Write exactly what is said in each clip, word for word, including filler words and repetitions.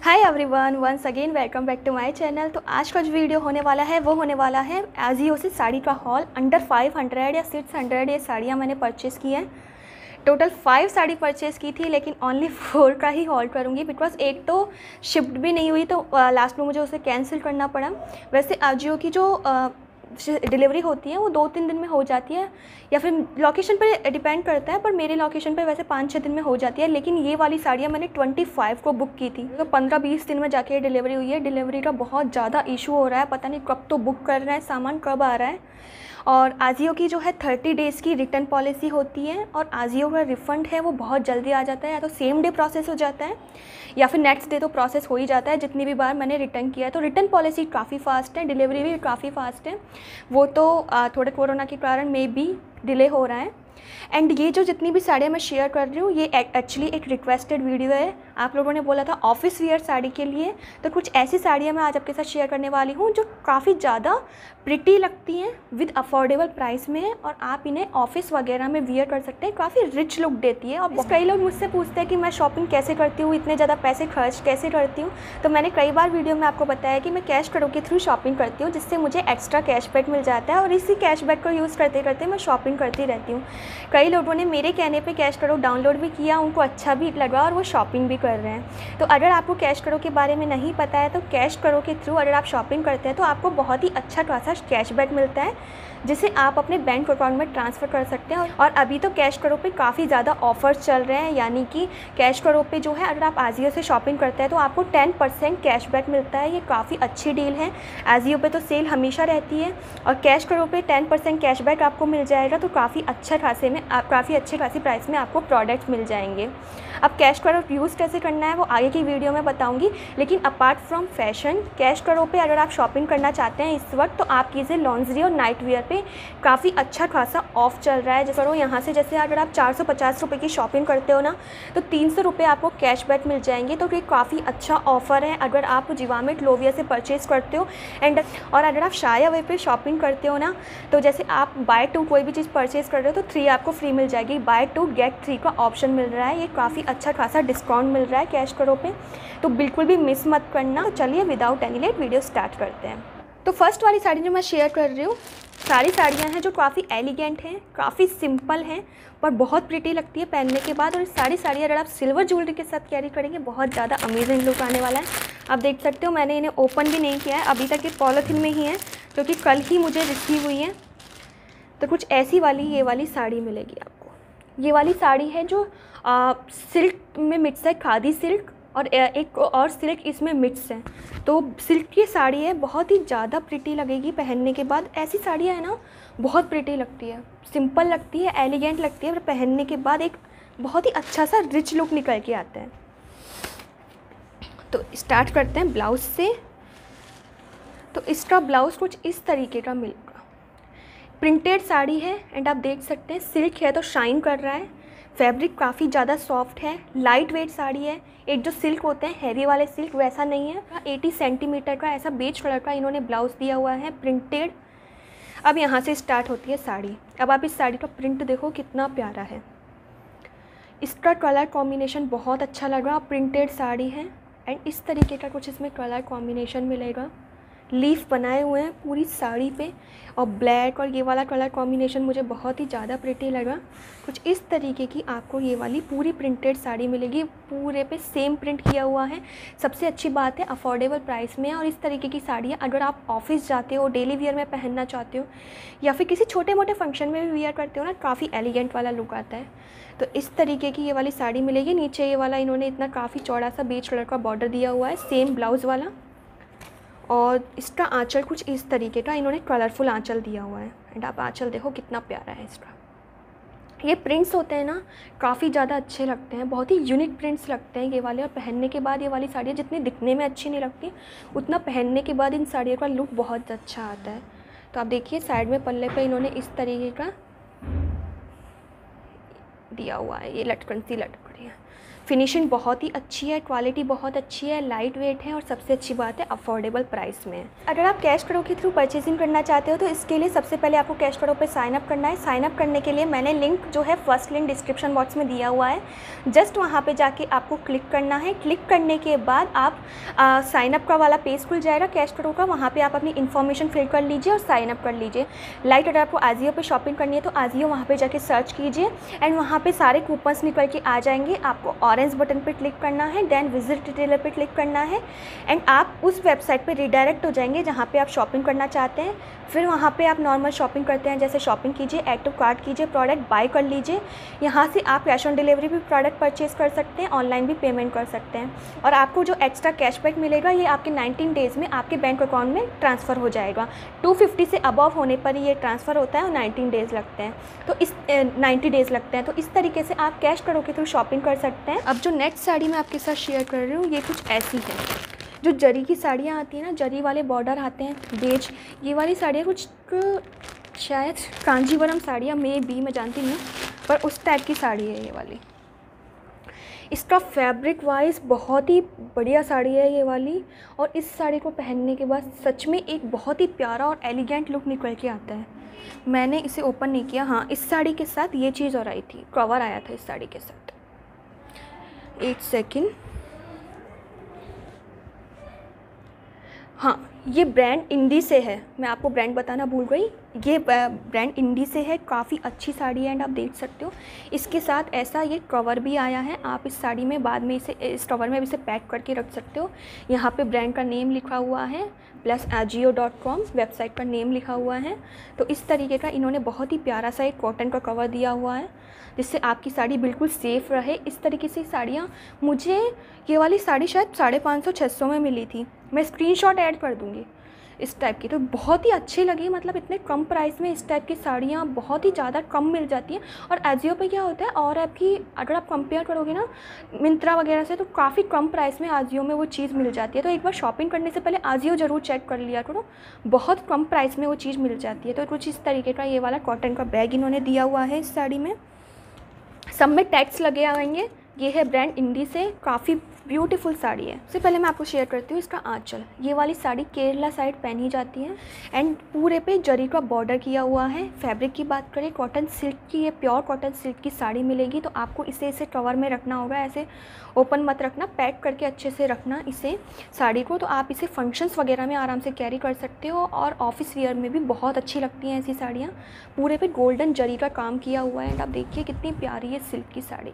Hi everyone, once again welcome back to my channel. तो आज का जो वीडियो होने वाला है वो होने वाला है आजियो से साड़ी का हॉल। अंडर फाइव हंड्रेड या सिक्स हंड्रेड ये साड़ियाँ मैंने परचेज़ की हैं। टोटल फाइव साड़ी परचेज़ की थी, लेकिन ओनली फोर का ही हॉल करूँगी बिकॉज एक तो शिफ्ट भी नहीं हुई, तो लास्ट में मुझे उसे कैंसिल करना पड़ा। वैसे आजियो की जो डिलीवरी होती है वो दो तीन दिन में हो जाती है, या फिर लोकेशन पर डिपेंड करता है, पर मेरे लोकेशन पे वैसे पाँच छः दिन में हो जाती है। लेकिन ये वाली साड़ियाँ मैंने पच्चीस को बुक की थी, तो पंद्रह बीस दिन में जाके डिलीवरी हुई है। डिलीवरी का बहुत ज़्यादा इशू हो रहा है, पता नहीं कब तो बुक कर रहे हैं, सामान कब आ रहा है। और आजियो की जो है थर्टी डेज़ की रिटर्न पॉलिसी होती है, और आजियो का रिफ़ंड है वो बहुत जल्दी आ जाता है, या तो सेम डे प्रोसेस हो जाता है या फिर नेक्स्ट डे तो प्रोसेस हो ही जाता है। जितनी भी बार मैंने रिटर्न किया है, तो रिटर्न पॉलिसी काफ़ी फ़ास्ट है, डिलीवरी भी काफ़ी फ़ास्ट है। वो तो थोड़े कोरोना के कारण मे बी डिले हो रहा है। एंड ये जो जितनी भी साड़ियाँ मैं शेयर कर रही हूँ, ये एक्चुअली एक रिक्वेस्टेड वीडियो है। आप लोगों ने बोला था ऑफिस वियर साड़ी के लिए, तो कुछ ऐसी साड़ियाँ मैं आज आपके साथ शेयर करने वाली हूँ जो काफ़ी ज़्यादा प्रिटी लगती हैं, विद अफोर्डेबल प्राइस में है, और आप इन्हें ऑफिस वगैरह में वियर कर सकते हैं। काफ़ी रिच लुक देती है। और कई लोग मुझसे पूछते हैं कि मैं शॉपिंग कैसे करती हूँ, इतने ज़्यादा पैसे खर्च कैसे करती हूँ। तो मैंने कई बार वीडियो में आपको बताया कि मैं कैश करो के थ्रू शॉपिंग करती हूँ, जिससे मुझे एक्स्ट्रा कैशबैक मिल जाता है, और इसी कैशबैक को यूज़ करते करते मैं शॉपिंग करती रहती हूँ। कई लोगों ने मेरे कहने पे कैश करो डाउनलोड भी किया, उनको अच्छा भी लगा और वो शॉपिंग भी कर रहे हैं। तो अगर आपको कैश करो के बारे में नहीं पता है, तो कैश करो के थ्रू अगर आप शॉपिंग करते हैं तो आपको बहुत ही अच्छा खासा कैशबैक मिलता है, जिसे आप अपने बैंक अकाउंट में ट्रांसफ़र कर सकते हैं। और अभी तो कैश करो पे काफ़ी ज़्यादा ऑफर्स चल रहे हैं, यानी कि कैश करो पे जो है अगर आप आजियो से शॉपिंग करते हैं तो आपको टेन परसेंट कैशबैक मिलता है। ये काफ़ी अच्छी डील है। आजियो पे तो सेल हमेशा रहती है, और कैश करो पे टेन परसेंट कैशबैक आपको मिल जाएगा, तो काफ़ी अच्छे खासे में आप काफ़ी अच्छे खासी प्राइस में आपको प्रोडक्ट्स मिल जाएंगे। अब कैश करो यूज़ कैसे करना है वो आगे की वीडियो में बताऊंगी। लेकिन अपार्ट फ्रॉम फैशन, कैश करो पे अगर आप शॉपिंग करना चाहते हैं इस वक्त, तो आप कीजिए लॉन्जरी और नाइट वेयर पे काफ़ी अच्छा खासा ऑफ चल रहा है। जैसे करो यहाँ से, जैसे अगर आप चार सौ पचास रुपये की शॉपिंग करते हो ना, तो तीन सौ रुपये आपको कैशबैक मिल जाएंगे। तो ये काफ़ी अच्छा ऑफ़र है अगर आप जिवामेट लोविया से परचेज़ करते हो। एंड और अगर आप शाया वे पे शॉपिंग करते हो ना, तो जैसे आप बाय टू कोई भी चीज़ परचेज़ कर रहे हो तो थ्री आपको फ्री मिल जाएगी। बाय टू गेट थ्री का ऑप्शन मिल रहा है। ये काफ़ी अच्छा खासा डिस्काउंट मिल रहा है कैश करो पे, तो बिल्कुल भी मिस मत करना। तो चलिए without any late video start करते हैं। तो फर्स्ट वाली साड़ी जो मैं शेयर कर रही हूँ, सारी साड़ियाँ हैं जो काफ़ी एलिगेंट हैं, काफ़ी सिंपल हैं, पर बहुत प्रिटी लगती है पहनने के बाद। और सारी साड़ियाँ अगर आप सिल्वर ज्वेलरी के साथ कैरी करेंगे, बहुत ज़्यादा अमेजिंग लुक आने वाला है। आप देख सकते हो मैंने इन्हें ओपन भी नहीं किया है अभी तक, ये पॉलीथिन में ही है, क्योंकि कल ही मुझे रिसीव हुई है। तो कुछ ऐसी वाली ये वाली साड़ी मिलेगी आपको। ये वाली साड़ी है जो आ, सिल्क में मिक्स है, खादी सिल्क, और एक और सिल्क इसमें मिक्स है। तो सिल्क की साड़ी है, बहुत ही ज़्यादा प्रिटी लगेगी पहनने के बाद। ऐसी साड़ियाँ है ना बहुत प्रिटी लगती है, सिंपल लगती है, एलिगेंट लगती है, पर पहनने के बाद एक बहुत ही अच्छा सा रिच लुक निकल के आता है। तो स्टार्ट करते हैं ब्लाउज़ से। तो इसका ब्लाउज़ कुछ इस तरीके का मिलेगा। प्रिंटेड साड़ी है, एंड आप देख सकते हैं सिल्क है तो शाइन कर रहा है। फैब्रिक काफ़ी ज़्यादा सॉफ्ट है, लाइट वेट साड़ी है। एक जो सिल्क होते हैं हैवी वाले सिल्क, वैसा नहीं है। अस्सी सेंटीमीटर का ऐसा बेज कलर का इन्होंने ब्लाउज़ दिया हुआ है, प्रिंटेड। अब यहाँ से स्टार्ट होती है साड़ी। अब आप इस साड़ी का प्रिंट देखो कितना प्यारा है। इसका कलर कॉम्बिनेशन बहुत अच्छा लगा। प्रिंटेड साड़ी है, एंड इस तरीके का कुछ इसमें कलर कॉम्बिनेशन मिलेगा। लीफ बनाए हुए हैं पूरी साड़ी पे, और ब्लैक और ये वाला कलर कॉम्बिनेशन मुझे बहुत ही ज़्यादा प्रिटी लगा। कुछ इस तरीके की आपको ये वाली पूरी प्रिंटेड साड़ी मिलेगी। पूरे पे सेम प्रिंट किया हुआ है। सबसे अच्छी बात है अफोर्डेबल प्राइस में है। और इस तरीके की साड़ियाँ अगर आप ऑफिस जाते हो, डेली वियर में पहनना चाहते हो, या फिर किसी छोटे मोटे फंक्शन में भी वियर करते हो ना, काफ़ी एलिगेंट वाला लुक आता है। तो इस तरीके की ये वाली साड़ी मिलेगी। नीचे ये वाला इन्होंने इतना काफ़ी चौड़ा सा बेज कलर का बॉर्डर दिया हुआ है, सेम ब्लाउज़ वाला। और इसका आंचल कुछ इस तरीके का इन्होंने कलरफुल आंचल दिया हुआ है। एंड आप आंचल देखो कितना प्यारा है इसका। ये प्रिंट्स होते हैं ना, काफ़ी ज़्यादा अच्छे लगते हैं, बहुत ही यूनिक प्रिंट्स लगते हैं ये वाले। और पहनने के बाद ये वाली साड़ियाँ जितनी दिखने में अच्छी नहीं लगती, उतना पहनने के बाद इन साड़ियों का लुक बहुत अच्छा आता है। तो आप देखिए साइड में पल्ले पे इन्होंने इस तरीके का दिया हुआ है, ये लटकन सी लटक रही है। फिनिशिंग बहुत ही अच्छी है, क्वालिटी बहुत अच्छी है, लाइट वेट है और सबसे अच्छी बात है अफोर्डेबल प्राइस में है। अगर आप कैश करो के थ्रू परचेजिंग करना चाहते हो तो इसके लिए सबसे पहले आपको कैश करो पे साइन अप करना है। साइन अप करने के लिए मैंने लिंक जो है फर्स्ट लिंक डिस्क्रिप्शन बॉक्स में दिया हुआ है, जस्ट वहाँ पे जाके आपको क्लिक करना है। क्लिक करने के बाद आप साइन अप का वाला पेज खुल जाएगा कैश करो का, वहाँ पे आप अपनी इन्फॉर्मेशन फिल कर लीजिए और साइन अप कर लीजिए। लाइक अगर आपको आजियो पे शॉपिंग करनी है तो आजियो वहाँ पे जाके सर्च कीजिए एंड वहाँ पे सारे कूपन्स निकल के आ जाएंगे। आपको ऑरेंज बटन पे क्लिक करना है, देन विजिट रिटेलर पे क्लिक करना है एंड आप उस वेबसाइट पे रिडायरेक्ट हो जाएंगे जहाँ पे आप शॉपिंग करना चाहते हैं। फिर वहाँ पे आप नॉर्मल शॉपिंग करते हैं जैसे शॉपिंग कीजिए, ऐड टू कार्ट कीजिए, प्रोडक्ट बाय कर लीजिए। यहाँ से आप कैश ऑन डिलीवरी भी प्रोडक्ट परचेज़ कर सकते हैं, ऑनलाइन भी पेमेंट कर सकते हैं और आपको जो एक्स्ट्रा कैशबैक मिलेगा ये आपके नाइनटीन डेज़ में आपके बैंक अकाउंट में ट्रांसफ़र हो जाएगा। टू फिफ्टी से अबव होने पर ये ट्रांसफ़र होता है और नाइनटीन डेज़ लगते हैं, तो इस नाइन्टी डेज़ लगते हैं। तो इस तरीके से आप कैश करो के थ्रू शॉपिंग कर सकते हैं। अब जो नेक्स्ट साड़ी मैं आपके साथ शेयर कर रही हूँ ये कुछ ऐसी है। जो जरी की साड़ियाँ आती हैं ना, जरी वाले बॉर्डर आते हैं बेज, ये वाली साड़ियाँ कुछ शायद कांजीवरम साड़ियाँ मे बी, मैं जानती नहीं, पर उस टाइप की साड़ी है ये वाली। इसका फैब्रिक वाइज बहुत ही बढ़िया साड़ी है ये वाली और इस साड़ी को पहनने के बाद सच में एक बहुत ही प्यारा और एलिगेंट लुक निकल के आता है। मैंने इसे ओपन नहीं किया। हाँ, इस साड़ी के साथ ये चीज़ और आई थी, कवर आया था इस साड़ी के साथ। एक सेकेंड। हाँ, ये ब्रांड इंडी से है, मैं आपको ब्रांड बताना भूल गई। ये ब्रांड इंडी से है, काफ़ी अच्छी साड़ी है एंड आप देख सकते हो इसके साथ ऐसा ये कवर भी आया है। आप इस साड़ी में बाद में इसे इस कवर में इसे पैक करके रख सकते हो। यहाँ पे ब्रांड का नेम लिखा हुआ है plus Ajio dot com website का नेम लिखा हुआ है। तो इस तरीके का इन्होंने बहुत ही प्यारा सा एक कॉटन का कवर दिया हुआ है जिससे आपकी साड़ी बिल्कुल सेफ़ रहे। इस तरीके से साड़ियाँ, मुझे ये वाली साड़ी शायद साढ़े पाँच सौ छः सौ में मिली थी, मैं स्क्रीनशॉट ऐड कर दूँगी इस टाइप की। तो बहुत ही अच्छी लगी, मतलब इतने कम प्राइस में इस टाइप की साड़ियाँ बहुत ही ज़्यादा कम मिल जाती हैं। और आजियो पे क्या होता है, और ऐप की अगर आप कंपेयर करोगे ना मिंत्रा वगैरह से, तो काफ़ी कम प्राइस में आजियो में वो चीज़ मिल जाती है। तो एक बार शॉपिंग करने से पहले आजियो ज़रूर चेक कर लिया करो, बहुत कम प्राइस में वो चीज़ मिल जाती है। तो कुछ इस तरीके का ये वाला कॉटन का बैग इन्होंने दिया हुआ है इस साड़ी में, सब में टैग्स लगे आएंगे। ये है ब्रांड इंडी से, काफ़ी ब्यूटीफुल साड़ी है। सबसे पहले मैं आपको शेयर करती हूँ इसका आंचल। ये वाली साड़ी केरला साइड पहनी जाती है एंड पूरे पे जरी का बॉर्डर किया हुआ है। फैब्रिक की बात करें, कॉटन सिल्क की, ये प्योर कॉटन सिल्क की साड़ी मिलेगी। तो आपको इसे इसे कवर में रखना होगा, ऐसे ओपन मत रखना, पैक करके अच्छे से रखना इसे साड़ी को। तो आप इसे फंक्शंस वगैरह में आराम से कैरी कर सकते हो और ऑफिस वेयर में भी बहुत अच्छी लगती हैं ऐसी साड़ियाँ। पूरे पे गोल्डन जरी का काम किया हुआ है एंड आप देखिए कितनी प्यारी है सिल्क की साड़ी।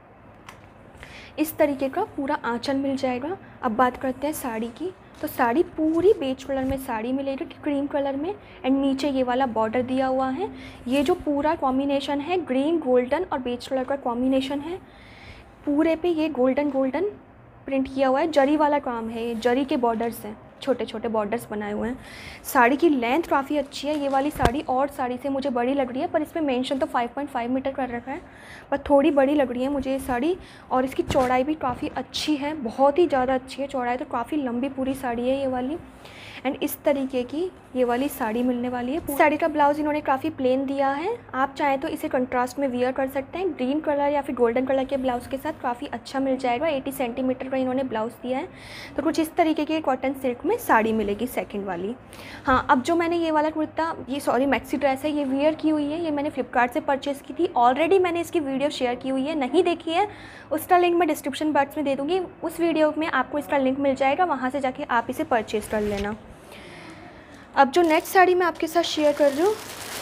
इस तरीके का पूरा आंचल मिल जाएगा। अब बात करते हैं साड़ी की। तो साड़ी पूरी बेज कलर में साड़ी मिलेगी, क्रीम कलर में, एंड नीचे ये वाला बॉर्डर दिया हुआ है। ये जो पूरा कॉम्बिनेशन है ग्रीन गोल्डन और बेज कलर का कॉम्बिनेशन है, पूरे पे ये गोल्डन गोल्डन प्रिंट किया हुआ है। जरी वाला काम है, ये जरी के बॉर्डर्स हैं, छोटे छोटे बॉर्डर्स बनाए हुए हैं। साड़ी की लेंथ काफ़ी अच्छी है। ये वाली साड़ी और साड़ी से मुझे बड़ी लग रही है, पर इसमें मेंशन तो फाइव पॉइंट फाइव मीटर कर रखा है, पर थोड़ी बड़ी लग रही है मुझे ये साड़ी। और इसकी चौड़ाई भी काफ़ी अच्छी है, बहुत ही ज़्यादा अच्छी है चौड़ाई, तो काफ़ी लंबी पूरी साड़ी है ये वाली। एंड इस तरीके की ये वाली साड़ी मिलने वाली है। साड़ी का ब्लाउज़ इन्होंने काफ़ी प्लेन दिया है, आप चाहें तो इसे कंट्रास्ट में वियर कर सकते हैं। ग्रीन कलर या फिर गोल्डन कलर के ब्लाउज़ के साथ काफ़ी अच्छा मिल जाएगा। अस्सी सेंटीमीटर का इन्होंने ब्लाउज़ दिया है। तो कुछ इस तरीके की कॉटन सिल्क में साड़ी मिलेगी सेकंड वाली। हाँ, अब जो मैंने ये वाला कुर्ता, ये सॉरी मैक्सी ड्रेस है, ये वियर की हुई है। ये मैंने फ्लिपकार्ट से परचेज़ की थी, ऑलरेडी मैंने इसकी वीडियो शेयर की हुई है, नहीं देखी है उसका लिंक मैं डिस्क्रिप्शन बॉक्स में दे दूँगी। उस वीडियो में आपको इसका लिंक मिल जाएगा, वहाँ से जाके आप इसे परचेज़ कर लेना। अब जो नेक्स्ट साड़ी मैं आपके साथ शेयर कर रही हूँ,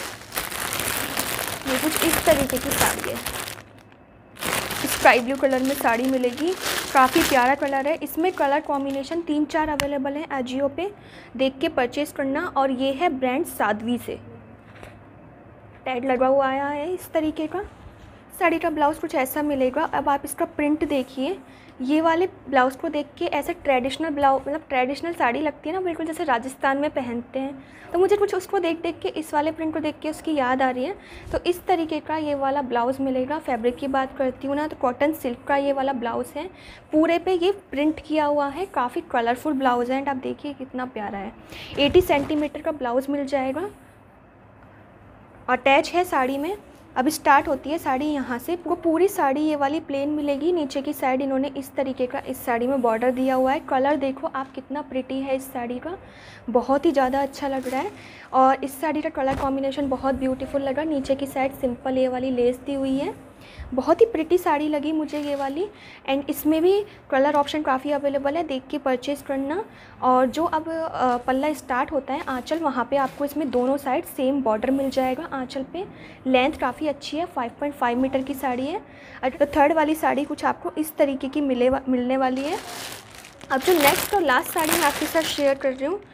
ये कुछ इस तरीके की साड़ी है। स्काई ब्लू कलर में साड़ी मिलेगी, काफ़ी प्यारा कलर है। इसमें कलर कॉम्बिनेशन तीन चार अवेलेबल है, आजियो पे देख के परचेज़ करना। और ये है ब्रांड साध्वी से, टैग लगा हुआ आया है इस तरीके का। साड़ी का ब्लाउज़ कुछ ऐसा मिलेगा। अब आप इसका प्रिंट देखिए, ये वाले ब्लाउज़ को देख के ऐसे ट्रेडिशनल ब्लाउज, मतलब ट्रेडिशनल साड़ी लगती है ना, बिल्कुल जैसे राजस्थान में पहनते हैं। तो मुझे कुछ उसको देख देख के, इस वाले प्रिंट को देख के उसकी याद आ रही है। तो इस तरीके का ये वाला ब्लाउज़ मिलेगा। फैब्रिक की बात करती हूँ ना, तो कॉटन सिल्क का ये वाला ब्लाउज़ है। पूरे पे ये प्रिंट किया हुआ है, काफ़ी कलरफुल ब्लाउज़ है एंड आप देखिए कितना प्यारा है। अस्सी सेंटीमीटर का ब्लाउज़ मिल जाएगा, अटैच है साड़ी में। अब स्टार्ट होती है साड़ी यहाँ से। वो पूरी साड़ी ये वाली प्लेन मिलेगी। नीचे की साइड इन्होंने इस तरीके का इस साड़ी में बॉर्डर दिया हुआ है। कलर देखो आप कितना प्रिटी है इस साड़ी का, बहुत ही ज़्यादा अच्छा लग रहा है। और इस साड़ी का कलर कॉम्बिनेशन बहुत ब्यूटीफुल लगा। नीचे की साइड सिंपल ये वाली लेस दी हुई है, बहुत ही प्रिटी साड़ी लगी मुझे ये वाली। एंड इसमें भी कलर ऑप्शन काफ़ी अवेलेबल है, देख के परचेज़ करना। और जो अब पल्ला स्टार्ट होता है आंचल, वहाँ पे आपको इसमें दोनों साइड सेम बॉर्डर मिल जाएगा आंचल पे। लेंथ काफ़ी अच्छी है, फाइव पॉइंट फाइव मीटर की साड़ी है। तो थर्ड वाली साड़ी कुछ आपको इस तरीके की मिले मिलने वाली है। अब जो नेक्स्ट और लास्ट साड़ी मैं आपके साथ शेयर कर रही हूँ,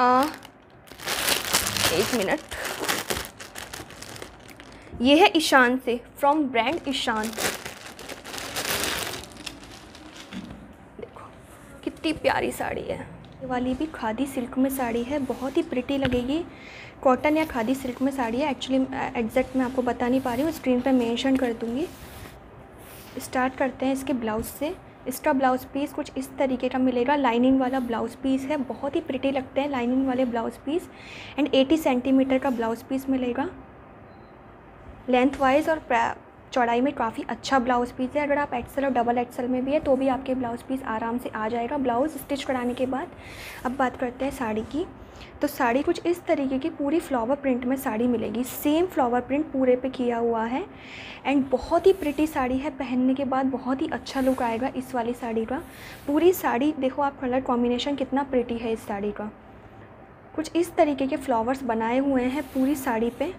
एक मिनट, ये है ईशान से, फ्रॉम ब्रांड ईशान। देखो कितनी प्यारी साड़ी है। ये वाली भी खादी सिल्क में साड़ी है, बहुत ही प्रिटी लगेगी। कॉटन या खादी सिल्क में साड़ी है, एक्चुअली एग्जैक्ट मैं आपको बता नहीं पा रही हूँ, स्क्रीन पे मेंशन कर दूँगी। स्टार्ट करते हैं इसके ब्लाउज़ से। इसका ब्लाउज़ पीस कुछ इस तरीके का मिलेगा, लाइनिंग वाला ब्लाउज़ पीस है, बहुत ही प्रिटी लगते हैं लाइनिंग वाले ब्लाउज़ पीस। एंड अस्सी सेंटीमीटर का ब्लाउज़ पीस मिलेगा लेंथ वाइज, और चौड़ाई में काफ़ी अच्छा ब्लाउज़ पीस है। अगर आप एक्सेल और डबल एक्सेल में भी है तो भी आपके ब्लाउज़ पीस आराम से आ जाएगा ब्लाउज़ स्टिच कराने के बाद। अब बात करते हैं साड़ी की। तो साड़ी कुछ इस तरीके की पूरी फ्लावर प्रिंट में साड़ी मिलेगी, सेम फ्लावर प्रिंट पूरे पे किया हुआ है। एंड बहुत ही प्रिटी साड़ी है, पहनने के बाद बहुत ही अच्छा लुक आएगा इस वाली साड़ी का। पूरी साड़ी देखो आप, कलर कॉम्बिनेशन कितना प्रिटी है इस साड़ी का। कुछ इस तरीके के फ्लावर्स बनाए हुए हैं पूरी साड़ी पे।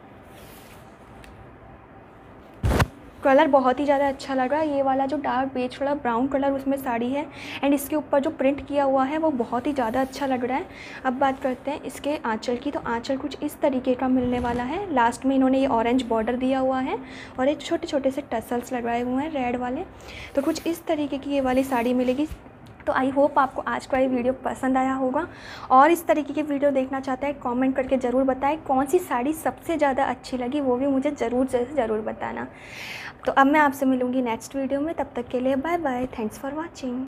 कलर बहुत ही ज़्यादा अच्छा लगा। ये वाला जो डार्क बेज वाला ब्राउन कलर उसमें साड़ी है, एंड इसके ऊपर जो प्रिंट किया हुआ है वो बहुत ही ज़्यादा अच्छा लग रहा है। अब बात करते हैं इसके आंचल की। तो आंचल कुछ इस तरीके का मिलने वाला है। लास्ट में इन्होंने ये ऑरेंज बॉर्डर दिया हुआ है और एक छोटे छोटे से टसल्स लगाए हुए हैं रेड वाले। तो कुछ इस तरीके की ये वाली साड़ी मिलेगी। तो आई होप आपको आज का ये वीडियो पसंद आया होगा, और इस तरीके की वीडियो देखना चाहते हैं कमेंट करके ज़रूर बताएं। कौन सी साड़ी सबसे ज़्यादा अच्छी लगी वो भी मुझे ज़रूर ज़रूर बताना। तो अब मैं आपसे मिलूँगी नेक्स्ट वीडियो में, तब तक के लिए bye bye, thanks for watching.